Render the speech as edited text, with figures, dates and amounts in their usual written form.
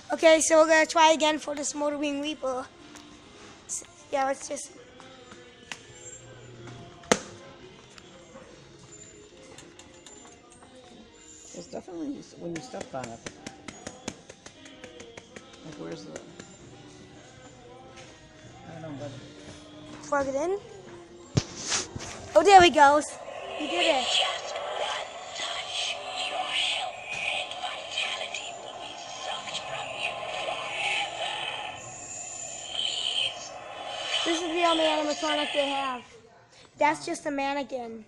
Okay, so we're gonna try again for the Smoldering Reaper. Yeah, let's just. It's definitely when you step on it. Like, where's the? I don't know, but Plug it in. Oh, there we go. You did it. Just one touch, your health and vitality will be sucked from you forever. Please. This is the only animatronic they have. That's just a mannequin.